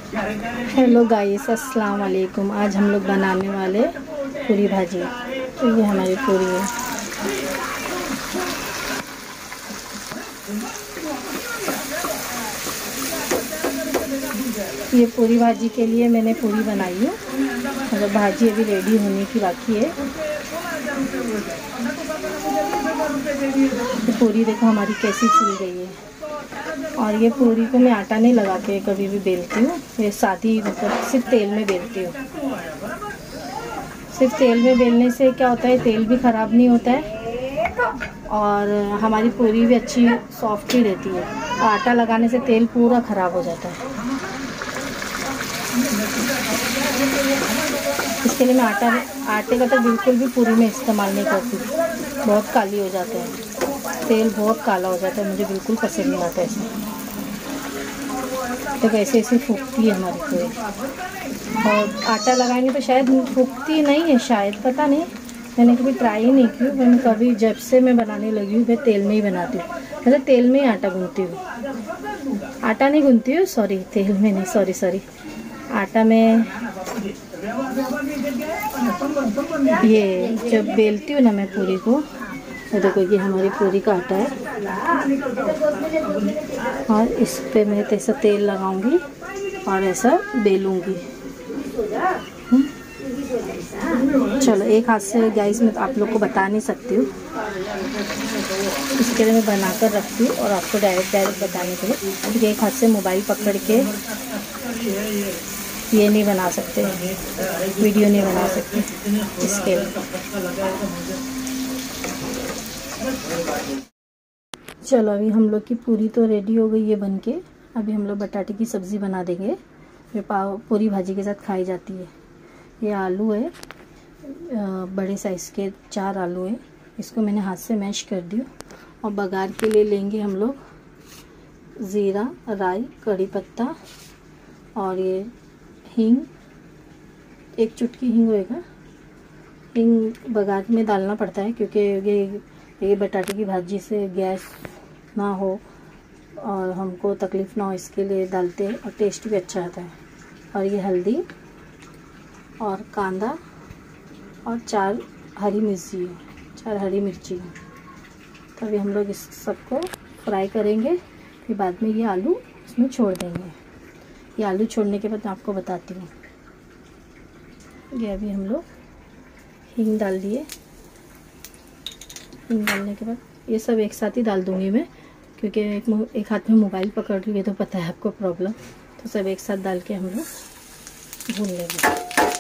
Hello guys, अस्सलाम वालेकुम। आज हम लोग बनाने वाले पूरी भाजी। तो ये हमारी पूरी है। ये पूरी भाजी के लिए मैंने पूरी बनाई है। मतलब भाजी अभी रेडी होने की बाकी है। तो पूरी देखो हमारी कैसी फूल गई है। और ये पूरी को मैं आटा नहीं लगा के कभी भी बेलती हूँ। ये सादी मतलब सिर्फ तेल में बेलती हूँ। सिर्फ तेल में बेलने से क्या होता है, तेल भी ख़राब नहीं होता है और हमारी पूरी भी अच्छी सॉफ्ट ही रहती है। और आटा लगाने से तेल पूरा ख़राब हो जाता है। इसके लिए मैं आटे का तो बिल्कुल भी पूरी में इस्तेमाल नहीं करती। बहुत काली हो जाता है, तेल बहुत काला हो जाता है। मुझे बिल्कुल पसंद नहीं आता ऐसे। तो वैसे ऐसे फूकती है हमारी पूरी। और आटा लगाएंगे तो शायद फूकती नहीं है, शायद, पता नहीं। मैंने कभी ट्राई ही नहीं की। मैंने कभी, जब से मैं बनाने लगी हूँ मैं तेल में ही बनाती हूँ। मतलब तेल में ही आटा गूंथती हूँ। आटा नहीं गूंथती हूँ, सॉरी, तेल में नहीं, सॉरी। आटा में ये जब बेलती हूँ ना मैं पूरी को, तो देखो ये हमारी पूरी का आटा है। और इस पे मैं ऐसा तेल लगाऊंगी और ऐसा बेलूंगी। चलो, एक हाथ से गाइस मैं आप लोग को बता नहीं सकती हूँ। इसके लिए मैं बना कर रखती हूँ और आपको डायरेक्ट बताने के लिए, क्योंकि एक हाथ से मोबाइल पकड़ के ये नहीं बना सकते, वीडियो नहीं बना सकते इसके लिए। चलो, अभी हम लोग की पूरी तो रेडी हो गई है बन के। अभी हम लोग बटाटे की सब्ज़ी बना देंगे। ये पूरी भाजी के साथ खाई जाती है। ये आलू है, बड़े साइज़ के 4 आलू हैं। इसको मैंने हाथ से मैश कर दिया। और बघार के लिए लेंगे हम लोग ज़ीरा, राई, कड़ी पत्ता और ये हींग। 1 चुटकी हींग होएगा। हींग बघार में डालना पड़ता है क्योंकि ये बटाटे की भाजी से गैस ना हो और हमको तकलीफ़ ना हो, इसके लिए डालते हैं और टेस्ट भी अच्छा आता है। और ये हल्दी और कांदा और 4 हरी मिर्ची। तो अभी हम लोग इस सबको फ्राई करेंगे। फिर बाद में ये आलू इसमें छोड़ देंगे। ये आलू छोड़ने के बाद मैं आपको बताती हूँ। ये अभी हम लोग हींग डाल दिए। हींग डालने के बाद ये सब एक साथ ही डाल दूँगी मैं, क्योंकि एक हाथ में मोबाइल पकड़ रही है तो पता है आपको प्रॉब्लम। तो सब एक साथ डाल के हम लोग भून लेंगे।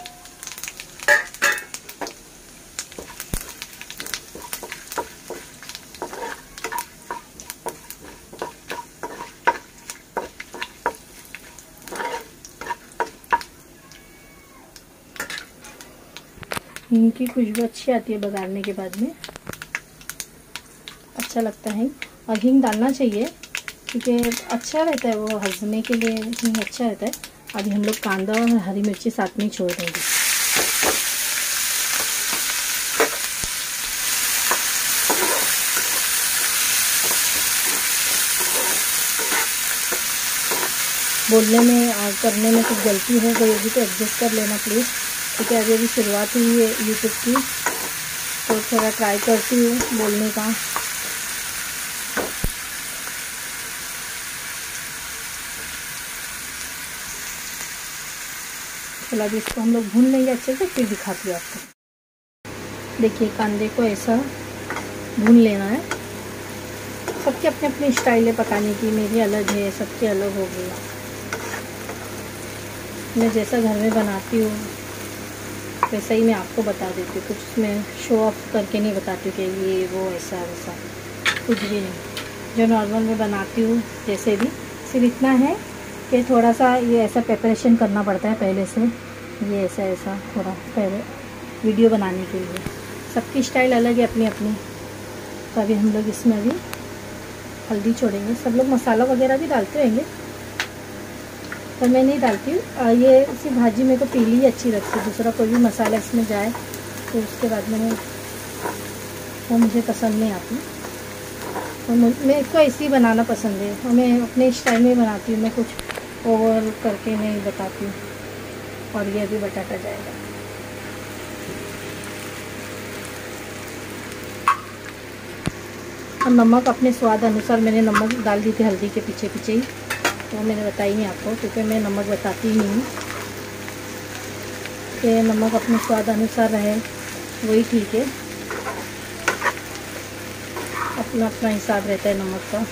हींग की खुशबू अच्छी आती है बघारने के बाद में, अच्छा लगता है। और हींग डालना चाहिए क्योंकि अच्छा रहता है, वो हजमे के लिए हींग अच्छा रहता है। अभी हम लोग कांदा और हरी मिर्ची साथ में छोड़ देंगे। बोलने में और करने में कुछ गलती हो गई होगी तो एडजस्ट कर लेना प्लीज़, क्योंकि अभी शुरुआत हुई है यूट्यूब की, तो थोड़ा ट्राई करती हूँ बोलने का। चलो अभी इसको हम लोग भून लेंगे अच्छे से, फिर दिखाती हूँ आपको। देखिए, कांदे को ऐसा भून लेना है। सबके अपने अपने स्टाइल है पकाने की, मेरी अलग है, सबकी अलग होगी। मैं जैसा घर में बनाती हूँ वैसा ही मैं आपको बता देती हूँ। कुछ उसमें शो ऑफ करके नहीं बताती हूँ कि ये वो ऐसा वैसा, कुछ भी नहीं। जो नॉर्मल मैं बनाती हूँ जैसे भी, सिर्फ इतना है कि थोड़ा सा ये ऐसा प्रिपरेशन करना पड़ता है पहले से। ये ऐसा थोड़ा पहले वीडियो बनाने के लिए। सबकी स्टाइल अलग है अपनी अपनी। तो अभी हम लोग इसमें अभी हल्दी छोड़ेंगे। सब लोग मसाला वगैरह भी डालते होंगे, पर मैं नहीं डालती हूँ। ये सिर्फ भाजी मेरे को पीली ही अच्छी लगती है। दूसरा कोई भी मसाला इसमें जाए तो उसके बाद में वो मुझे पसंद नहीं आती। तो मेरे को ऐसे ही बनाना पसंद है और मैं अपने स्टाइल में बनाती हूँ। मैं कुछ ओवर करके नहीं बताती हूँ। और ये अभी बटाटा जाएगा। और नमक अपने स्वाद अनुसार मैंने नमक डाल दी थी हल्दी के पीछे पीछे ही, तो मैंने बताई नहीं आपको क्योंकि मैं नमक बताती ही नहीं हूँ। कि नमक अपने स्वाद अनुसार रहे वही ठीक है, अपना अपना हिसाब रहता है नमक का।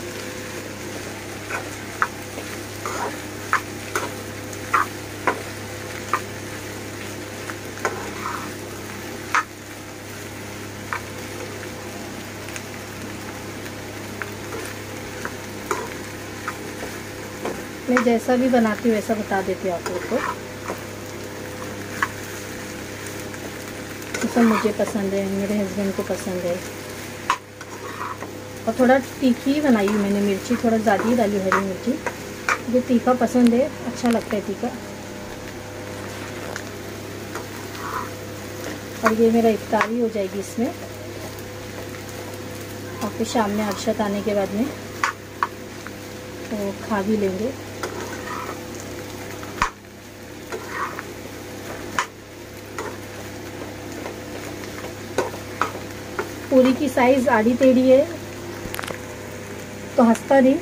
मैं जैसा भी बनाती हूँ वैसा बता देती हूँ आप लोग को। सब मुझे पसंद है, मेरे हस्बैंड को पसंद है। और थोड़ा तीखी ही बनाई हूँ मैंने, मिर्ची थोड़ा ज़्यादा ही डाली, हरी मिर्ची। मुझे तीखा पसंद है, अच्छा लगता है तीखा। और ये मेरा इफ्तारी हो जाएगी इसमें, और फिर शाम में अरशद आने के बाद में तो खा भी लेंगे। पूरी की साइज़ आड़ी टेढ़ी है तो हंसता नहीं।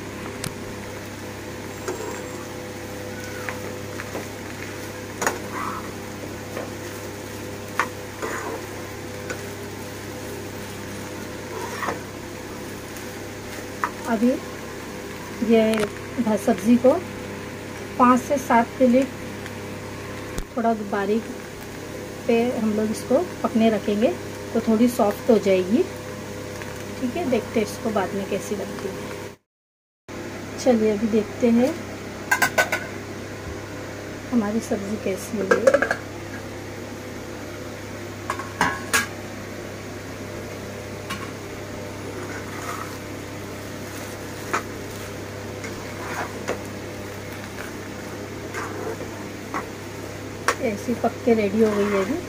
अभी ये सब्ज़ी को 5 से 7 मिनट थोड़ा बारीक पे हम लोग इसको पकने रखेंगे तो थोड़ी सॉफ्ट हो जाएगी। ठीक है, देखते हैं इसको बाद में कैसी बनती है। चलिए अभी देखते हैं हमारी सब्ज़ी कैसी हो गई है। ऐसी पक के रेडी हो गई है अभी।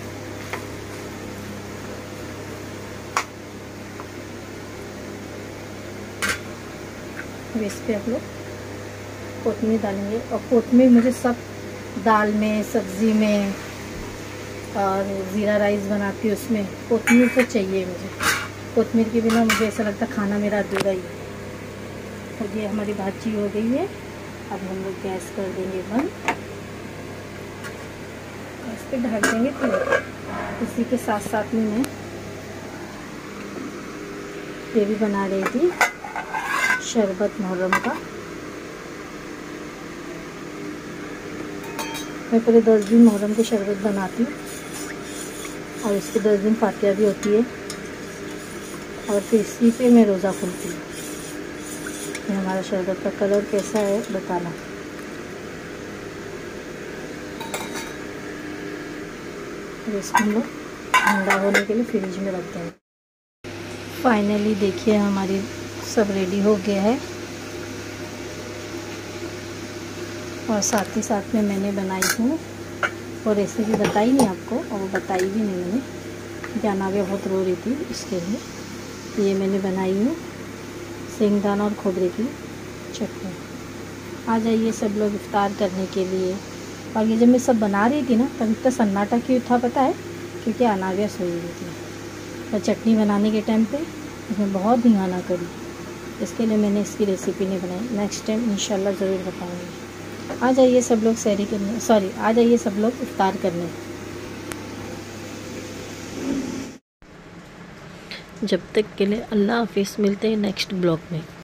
इस पे आप लोग कोतमीर डालेंगे, और कोतमीर मुझे सब दाल में, सब्ज़ी में, और ज़ीरा राइस बनाती हूँ उसमें कोतमीर तो चाहिए मुझे। कोतमीर के बिना मुझे ऐसा लगता खाना मेरा अधूरा ही है। तो ये हमारी भाजी हो गई है। अब हम लोग गैस कर देंगे बंद, गैस पे ढक देंगे। तो इसी के साथ साथ में मैं ये भी बना रही थी शरबत मुहर्रम का। मैं पूरे 10 दिन मुहर्रम की शरबत बनाती हूँ, और इसके 10 दिन फातिहा भी होती है, और फिर इसी पे मैं रोज़ा खुलती हूँ। तो हमारा शरबत का कलर कैसा है बताना। इसको हम लोग ठंडा होने के लिए फ्रिज में रख देंगे। फाइनली देखिए हमारी सब रेडी हो गया है, और साथ ही साथ में मैंने बनाई हूँ और रेसिपी बताई नहीं आपको, और वो बताई भी नहीं मैंने, जानावे बहुत रो रही थी इसके लिए। ये मैंने बनाई हूँ सिंगदाना और खोबरे की चटनी। आ जाइए सब लोग इफ्तार करने के लिए। और ये जब मैं सब बना रही थी ना तब इतना सन्नाटा क्यों था पता है? क्योंकि अनाविया सोई हुई थी। और चटनी बनाने के टाइम पे उसमें बहुत धिंगाना करी, इसके लिए मैंने इसकी रेसिपी नहीं बनाई। नेक्स्ट टाइम इंशाल्लाह ज़रूर बताऊँगी। आ जाइए सब लोग सहरी करने, सॉरी आ जाइए सब लोग इफ्तार करने। जब तक के लिए अल्लाह हाफिज़, मिलते हैं नेक्स्ट ब्लॉग में।